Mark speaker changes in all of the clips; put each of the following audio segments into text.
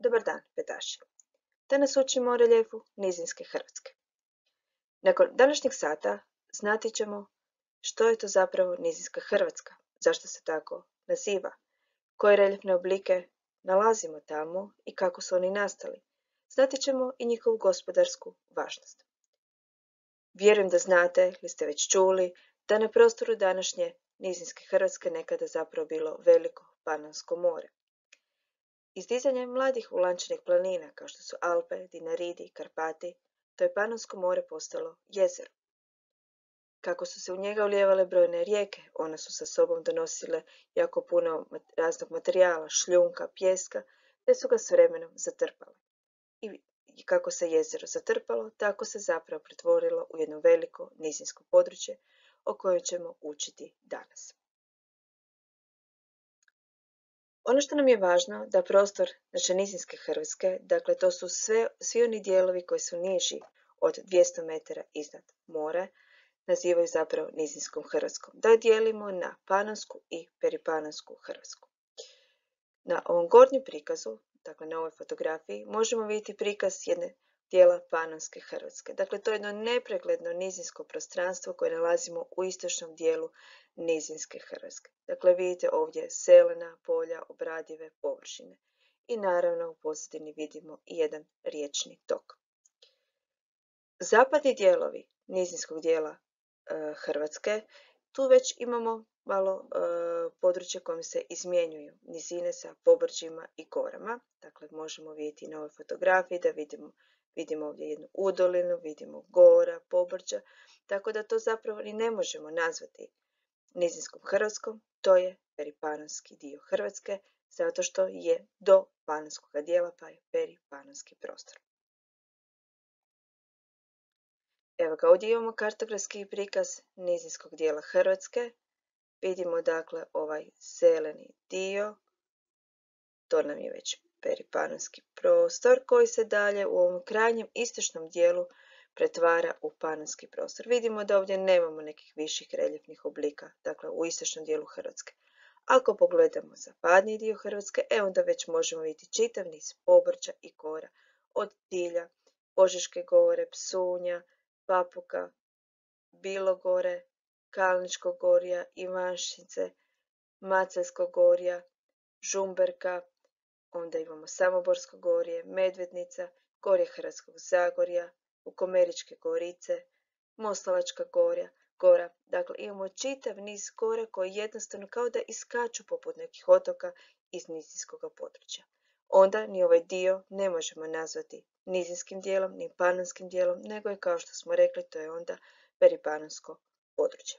Speaker 1: Dobar dan, petaši. Danas učimo reljefu nizinske Hrvatske. Nakon današnjeg sata znati ćemo što je to zapravo nizinska Hrvatska, zašto se tako naziva, koje reljefne oblike nalazimo tamo i kako su oni nastali. Znati ćemo i njihovu gospodarsku važnost. Vjerujem da znate ili ste već čuli da na prostoru današnje nizinske Hrvatske nekada zapravo bilo veliko Panonsko more. Izdizanjem mladih ulančanih planina kao što su Alpe, Dinaridi, Karpati, to je Panonsko more postalo jezero. Kako su se u njega ulijevale brojne rijeke, one su sa sobom donosile jako puno raznog materijala, šljunka, pijeska, te su ga s vremenom zatrpale. I kako se jezero zatrpalo, tako se zapravo pretvorilo u jedno veliko nizinsko područje o kojem ćemo učiti danas. Ono što nam je važno da prostor naše nizinske Hrvatske, dakle to su svi oni dijelovi koji su niži od 200 metara iznad mora, nazivaju zapravo nizinskom Hrvatskom. Da dijelimo na Panonsku i Peripanonsku Hrvatsku. Na ovom gornjem prikazu, dakle na ovoj fotografiji, možemo vidjeti prikaz jedne dijela Panonske Hrvatske. Dakle, to je jedno nepregledno nizinsko prostranstvo koje nalazimo u istočnom dijelu nizinske Hrvatske. Dakle, vidite ovdje zelena polja, obradive površine. I naravno u pozadini vidimo i jedan riječni tok. Zapadni dijelovi nizinskog dijela Hrvatske, tu već imamo malo područje kojim se izmjenjuju nizine sa pobrđima i gorama. Dakle, možemo vidjeti na ovoj fotografiji da vidimo ovdje jednu udolinu, vidimo gora, pobrđa, tako da to zapravo ni ne možemo nazvati nizinskom Hrvatskom, to je peripanonski dio Hrvatske, zato što je do panonskog dijela, pa je peripanonski prostor. Evo ga, ovdje imamo kartografski prikaz nizinskog dijela Hrvatske. Vidimo dakle ovaj zeleni dio, to nam je već peripanonski prostor koji se dalje u ovom krajnjem istočnom dijelu pretvara u panonski prostor. Vidimo da ovdje nemamo nekih viših reljefnih oblika, dakle u istočnom dijelu Hrvatske. Ako pogledamo zapadni dio Hrvatske, onda već možemo vidjeti čitav niz pobrđa i gora, od Tilja, Požeške gore, Psunja, Papuka, Bilogore, Kalničkog gorja, Ivanščice, Maceljskog gorja, Žumberka, onda imamo Samoborsko gorje, Medvednica, gorje Hrvatskog Zagorja, Vukomeričke gorice, Moslavačka gora. Dakle, imamo čitav niz gora koji jednostavno kao da iskaču poput nekih otoka iz nizinskog područja. Onda ni ovaj dio ne možemo nazvati nizinskim dijelom, ni panonskim dijelom, nego je, kao što smo rekli, to je onda peripanonsko područje.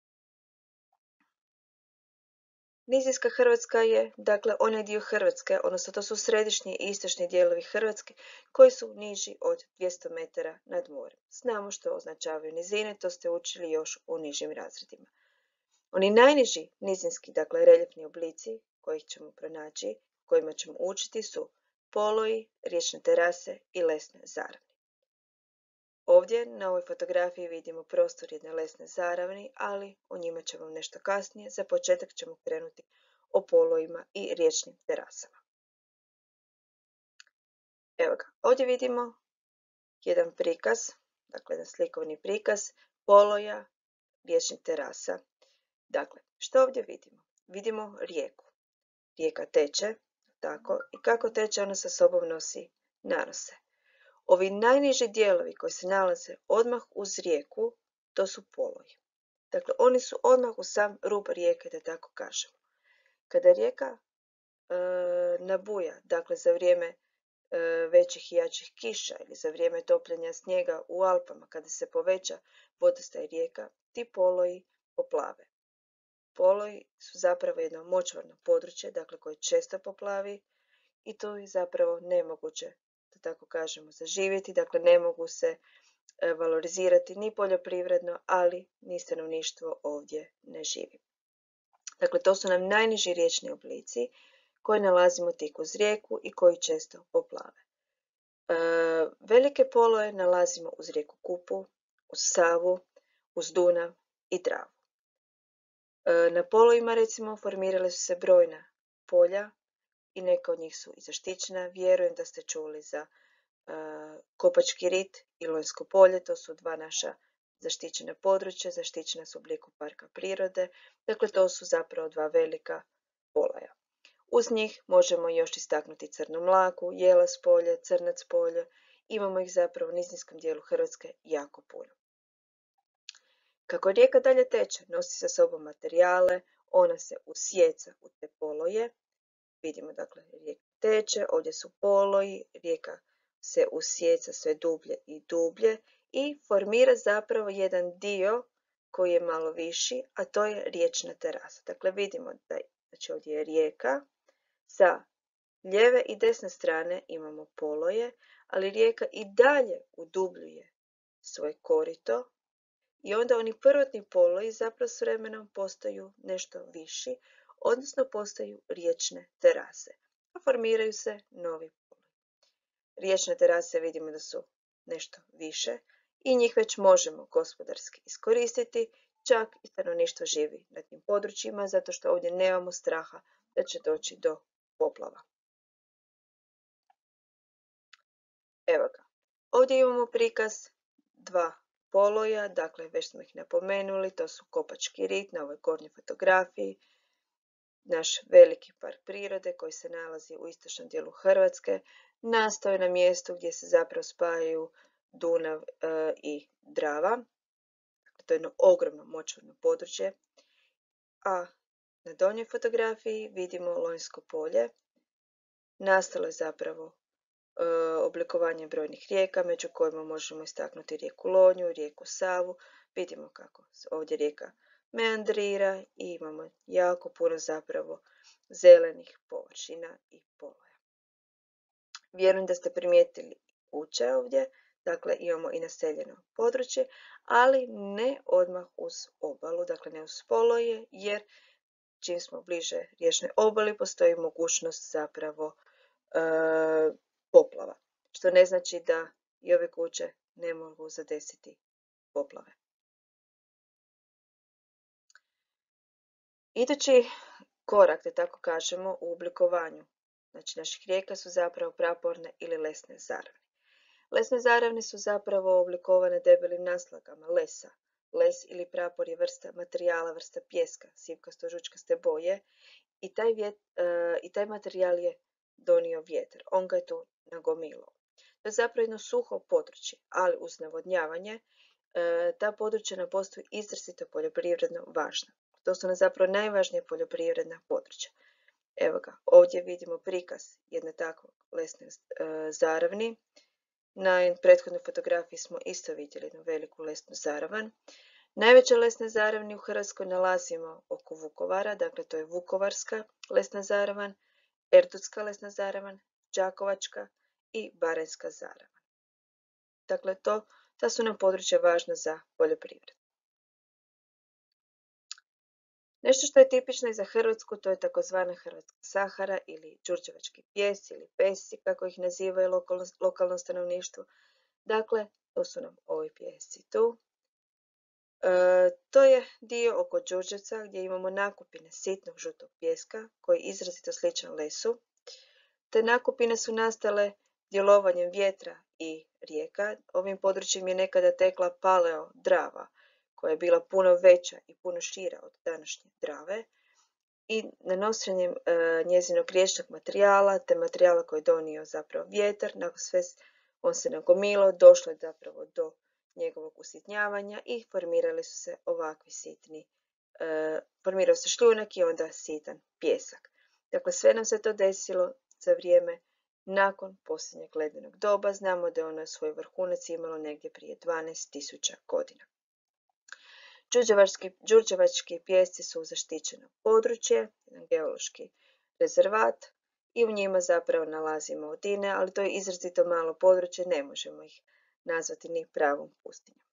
Speaker 1: Nizinska Hrvatska je, dakle, onaj dio Hrvatske, odnosno to su središnji i istočni dijelovi Hrvatske koji su niži od 200 metara nad morem. Znamo što označavaju nizine, to ste učili još u nižim razredima. Oni najniži nizinski, dakle, reljefni oblici kojih ćemo pronaći, kojima ćemo učiti su poloji, riječne terase i lesne zaravni. Ovdje na ovoj fotografiji vidimo prostor jedne lesne zaravni, ali o njima ćemo nešto kasnije. Za početak ćemo krenuti o polojima i riječnim terasama. Evo ga, ovdje vidimo jedan prikaz, dakle jedan slikovni prikaz poloja riječnih terasa. Dakle, što ovdje vidimo? Vidimo rijeku. Rijeka teče, tako, i kako teče ona sa sobom nosi nanose. Ovi najniži dijelovi koji se nalaze odmah uz rijeku, to su poloji. Dakle, oni su odmah u sam rub rijeke, da tako kažemo. Kada rijeka nabuja, dakle za vrijeme većih i jačih kiša ili za vrijeme topljenja snijega u Alpama, kada se poveća vodostaj rijeka, ti poloji poplave. Poloji su zapravo jedno močvarno područje, dakle koje često poplavi i to je zapravo nemoguće, da tako kažemo, zaživjeti, dakle ne mogu se valorizirati ni poljoprivredno, ali ni stanovništvo ovdje ne živi. Dakle, to su nam najniži riječni oblici koje nalazimo tik uz rijeku i koji često poplave. Velike poloje nalazimo uz rijeku Kupu, uz Savu, uz Dunav i Dravu. Na polojima, recimo, formirale su se brojna polja i neka od njih su i zaštićena. Vjerujem da ste čuli za Kopački rit i Lonjsko polje, to su dva naša zaštićena područja, zaštićena su u obliku parka prirode, dakle to su zapravo dva velika poloja. Uz njih možemo još istaknuti Crnu Mlaku, Jelas polje, Crnac polje, imamo ih zapravo u nizinskom dijelu Hrvatske jako puno. Kako rijeka dalje teče, nosi sa sobom materijale, ona se usjeca u te poloje. Vidimo dakle rijeka teče, ovdje su poloji, rijeka se usjeca sve dublje i dublje i formira zapravo jedan dio koji je malo viši, a to je riječna terasa. Dakle vidimo da znači ovdje je rijeka, sa lijeve i desne strane imamo poloje, ali rijeka i dalje udubljuje svoje korito i onda oni prvotni poloji zapravo s vremenom postaju nešto viši, odnosno postaju riječne terase, a formiraju se novi poloji. Riječne terase vidimo da su nešto više i njih već možemo gospodarski iskoristiti, čak i stanovništvo živi na tim područjima, zato što ovdje nemamo straha da će doći do poplava. Evo ga. Ovdje imamo prikaz dva poloja, dakle već smo ih napomenuli, to su Kopački rit na ovoj gornjoj fotografiji, naš veliki park prirode koji se nalazi u istočnom dijelu Hrvatske, nastao je na mjestu gdje se zapravo spajaju Dunav i Drava. To je jedno ogromno močvarno područje, a na donjoj fotografiji vidimo Lonjsko polje. Nastalo je zapravo oblikovanje brojnih rijeka, među kojima možemo istaknuti rijeku Lonju, rijeku Savu. Vidimo kako ovdje rijeka meandrira i imamo jako puno zapravo zelenih površina i poloja. Vjerujem da ste primijetili kuće ovdje, dakle imamo i naseljeno područje, ali ne odmah uz obalu, dakle ne uz poloje, jer čim smo bliže riječnoj obali postoji mogućnost zapravo poplava, što ne znači da i ove kuće ne mogu zadesiti poplave. Idući korak, da tako kažemo, u oblikovanju znači naših rijeka su zapravo praporne ili lesne zaravne. Lesne zaravne su zapravo oblikovane debelim naslagama lesa. Les ili prapor je vrsta materijala, vrsta pijeska, sivkasto-žučkaste boje i taj materijal je donio vjetar. On ga je tu nagomilao. To je zapravo jedno suho područje, ali uz navodnjavanje ta područja nam postaju izrazito poljoprivredno važna. To su nam zapravo najvažnije poljoprivredna područja. Evo ga, ovdje vidimo prikaz jedne takvog lesne zaravni. Na prethodnoj fotografiji smo isto vidjeli jednu veliku lesnu zaravan. Najveće lesne zaravni u Hrvatskoj nalazimo oko Vukovara, dakle to je Vukovarska lesna zaravan, Erdutska lesna zaravan, Đakovačka i Baranjska zaravan. Dakle, ta su nam područja važna za poljoprivredu. Nešto što je tipično i za Hrvatsku, to je takozvana Hrvatska Sahara ili đurđevački pjesci ili pesci, kako ih nazivaju lokalno stanovništvo. Dakle, to su nam ovi pjesci tu. To je dio oko Đurđevca gdje imamo nakupine sitnog žutog pijeska koji je izrazito sličan lesu. Te nakupine su nastale djelovanjem vjetra i rijeka. Ovim područjem je nekada tekla paleo Drava, koja je bila puno veća i puno šira od današnje Drave, i nanošenjem njezinog riječnog materijala, te materijala koji je donio zapravo vjetar, nakon sve on se nagomilao, došlo je zapravo do njegovog usitnjavanja i formirali su se ovakvi sitni, formirao se šljunak i onda sitan pijesak. Dakle, sve nam se to desilo za vrijeme nakon posljednjeg ledenog doba. Znamo da je ono svoj vrhunac imalo negdje prije 12.000 godina. Đurđevački pijesci su zaštićeno područje, jedan geološki rezervat, i u njima zapravo nalazimo odine, ali to je izrazito malo područje, ne možemo ih nazvati ni pravom pustinjom.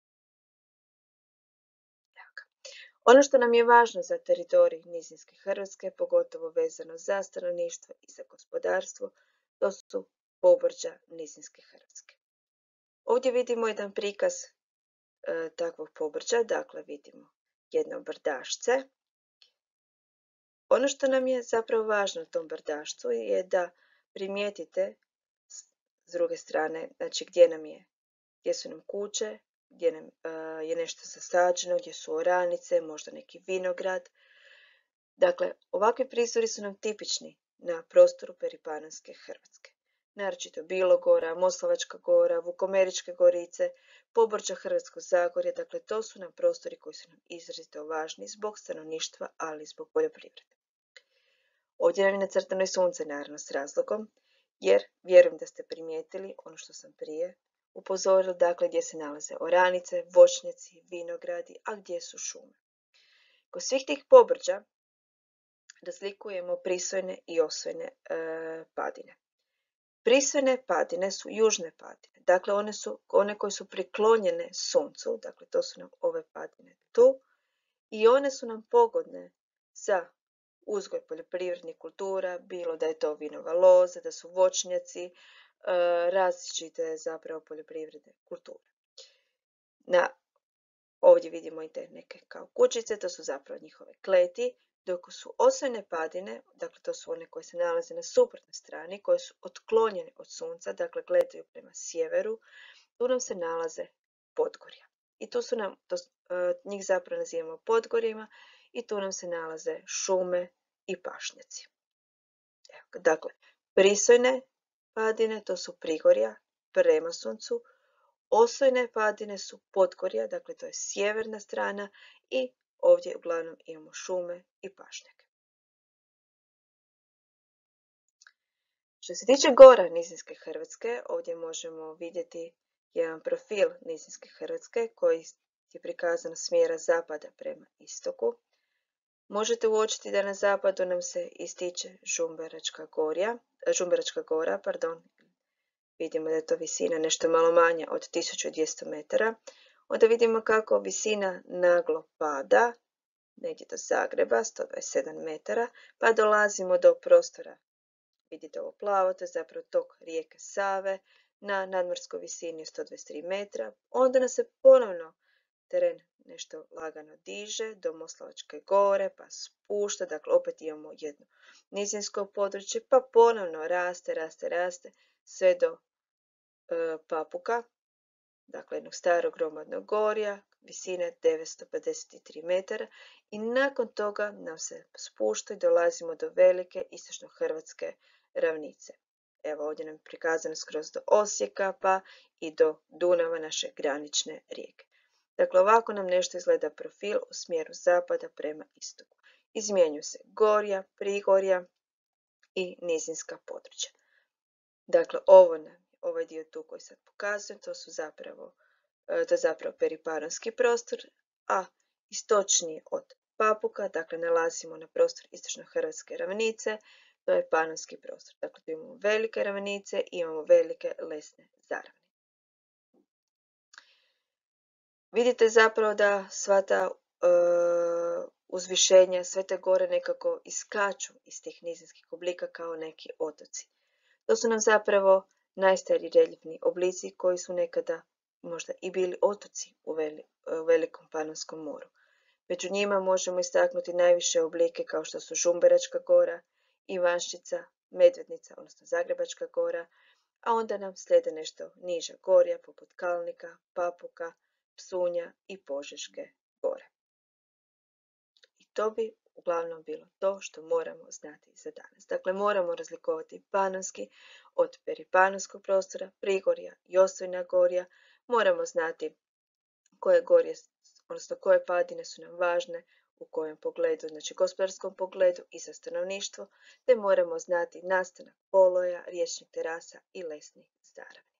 Speaker 1: Ono što nam je važno za teritorij nizinske Hrvatske, pogotovo vezano za stanovništvo i za gospodarstvo, to su pobrđa nizinske Hrvatske. Ovdje vidimo jedan prikaz takvog pobrđa, dakle vidimo jedno brdašce Ono što nam je zapravo važno u tom brdaštvu je da primijetite s druge strane, znači gdje su nam kuće, gdje nam je nešto zasađeno, gdje su oranice, možda neki vinograd. Dakle, ovakvi prizori su nam tipični na prostoru peripanonske Hrvatske. Naročito Bilogora, Moslavačka gora, Vukomeričke gorice, pobrđa Hrvatskog zagorja, dakle to su nam prostori koji su nam izrazito važni zbog stanovništva, ali i zbog poljoprivrede. Ovdje nam je nacrtano i sunce, naravno s razlogom, jer vjerujem da ste primijetili ono što sam prije upozorila, dakle gdje se nalaze oranice, voćnjaci, vinogradi, a gdje su šume. Kod svih tih pobrđa razlikujemo prisojne i osojne padine. Prisojne padine su južne padine, dakle one koje su priklonjene suncu, dakle to su nam ove padine tu, i one su nam pogodne za uzgoj poljoprivrednih kultura, bilo da je to vinova loza, da su voćnjaci, različite zapravo poljoprivredne kulture. Ovdje vidimo i te neke kao kućice, to su zapravo njihove kleti, dok su osojne padine, dakle to su one koje se nalaze na suprotnoj strani, koje su otklonjene od sunca, dakle gledaju prema sjeveru, tu nam se nalaze podgorja. I tu su nam, njih zapravo nazivamo podgorjima, i tu nam se nalaze šume i pašnjaci. Dakle, prisojne padine, to su prigorja prema suncu, osojne padine su podgorja, dakle to je sjeverna strana, i ovdje uglavnom imamo šume i pašnjake. Što se tiče gora nizinske Hrvatske, ovdje možemo vidjeti jedan profil nizinske Hrvatske koji je prikazan smjera zapada prema istoku. Možete uočiti da na zapadu nam se ističe Žumberačka gora. Vidimo da je to visina nešto malo manja od 1200 metara. Onda vidimo kako visina naglo pada, negdje do Zagreba, 127 metara, pa dolazimo do prostora. Vidite ovo plavo, to je zapravo tok rijeke Save na nadmorskoj visini 123 metra. Onda nas se ponovno teren nešto lagano diže do Moslavačke gore, pa spušta, dakle opet imamo jedno nizinsko područje, pa ponovno raste sve do Papuka, dakle jednog starog gromadnog gorja, visine 953 metara, i nakon toga nam se spušta i dolazimo do velike istočno-hrvatske ravnice. Evo ovdje nam je prikazano skroz do Osijeka, pa i do Dunava, naše granične rijeke. Dakle, ovako nam nešto izgleda profil u smjeru zapada prema istoku. Izmjenjuju se gorja, prigorja i nizinska područja. Dakle, ovaj dio tu koji sad pokazujem, to je zapravo peripanonski prostor, a istočniji od Papuka, dakle nalazimo na prostor istočno-hrvatske ravnice, to je panonski prostor. Dakle, tu imamo velike ravnice i imamo velike lesne zaravne. Vidite zapravo da sva ta uzvišenja, sve te gore nekako iskaču iz tih nizinskih oblika kao neki otoci. To su nam zapravo najstariji reljefni oblici koji su nekada možda i bili otoci u velikom Panonskom moru. Među njima možemo istaknuti najviše oblike kao što su Žumberačka gora, Ivanščica, Medvednica, odnosno Zagrebačka gora, a onda nam slijede nešto niža gorja poput Kalnika, Papuka, Psunja i Požeške gore. I to bi uglavnom bilo to što moramo znati za danas. Dakle, moramo razlikovati panonski od peripanonskog prostora, prigorja i osojna gorja. Moramo znati koje gorje, odnosno koje padine su nam važne, u kojem pogledu, znači gospodarskom pogledu i za stanovništvo, te moramo znati nastanak poloja, riječnih terasa i lesnih zaravni.